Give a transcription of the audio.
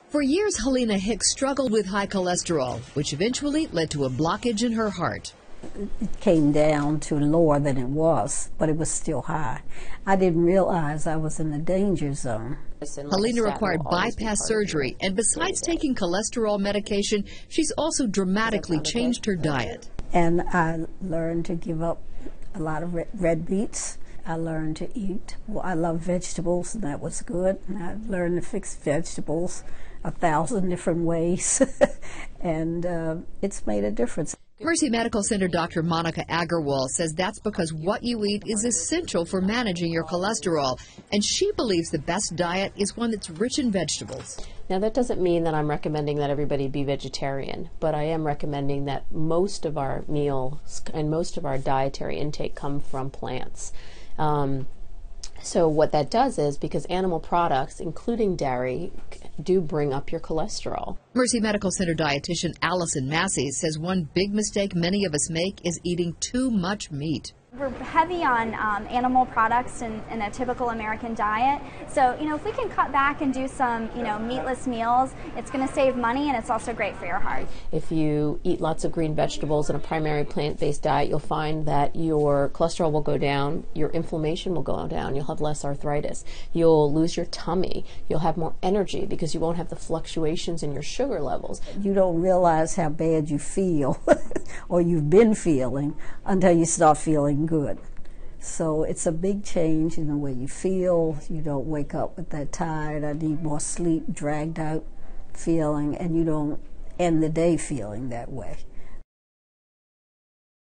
For years, Helena Hicks struggled with high cholesterol, which eventually led to a blockage in her heart. It came down to lower than it was, but it was still high. I didn't realize I was in the danger zone. Helena required bypass surgery, and besides taking cholesterol medication, she's also dramatically changed her diet. And I learned to give up a lot of red beets. I learned to eat. Well, I love vegetables, and that was good. And I learned to fix vegetables 1,000 different ways, and it's made a difference. Mercy Medical Center Dr. Monica Agarwal says that's because what you eat is essential for managing your cholesterol, and she believes the best diet is one that's rich in vegetables. Now, that doesn't mean that I'm recommending that everybody be vegetarian, but I am recommending that most of our meals and most of our dietary intake come from plants. So what that does is, because animal products, including dairy, do bring up your cholesterol. Mercy Medical Center dietitian Allison Massey says one big mistake many of us make is eating too much meat. We're heavy on animal products in a typical American diet. So, if we can cut back and do some, meatless meals, it's going to save money and it's also great for your heart. If you eat lots of green vegetables in a primary plant-based diet, you'll find that your cholesterol will go down, your inflammation will go down, you'll have less arthritis, you'll lose your tummy, you'll have more energy because you won't have the fluctuations in your sugar levels. You don't realize how bad you feel or you've been feeling until you start feeling good. So it's a big change in the way you feel. You don't wake up with that tired, I need more sleep, dragged out feeling, and you don't end the day feeling that way.